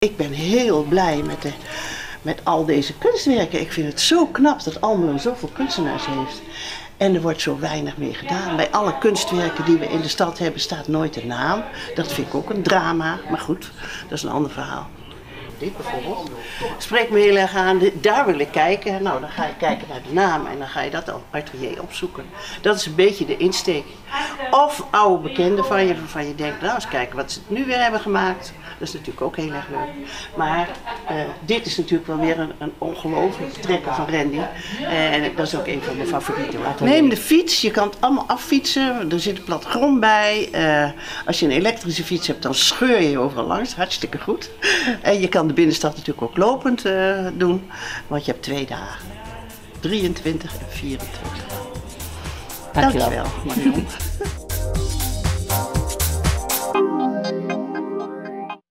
Ik ben heel blij met al deze kunstwerken. Ik vind het zo knap dat Almelo zoveel kunstenaars heeft. En er wordt zo weinig mee gedaan. Bij alle kunstwerken die we in de stad hebben staat nooit een naam. Dat vind ik ook een drama, maar goed, dat is een ander verhaal. Dit bijvoorbeeld spreekt me heel erg aan, daar wil ik kijken. Nou, dan ga je kijken naar de naam en dan ga je dat atelier opzoeken. Dat is een beetje de insteek. Of oude bekenden van je, waarvan je denkt, nou eens kijken wat ze nu weer hebben gemaakt. Dat is natuurlijk ook heel erg leuk. Maar dit is natuurlijk wel weer een ongelooflijk trekker van Randy. En dat is ook een van mijn favorieten. Neem de fiets, je kan het allemaal affietsen. Er zit een platgrond bij. Als je een elektrische fiets hebt, dan scheur je overal langs. Hartstikke goed. En je kan de binnenstad natuurlijk ook lopend doen. Want je hebt 2 dagen. 23 en 24. Dankjewel, Marion.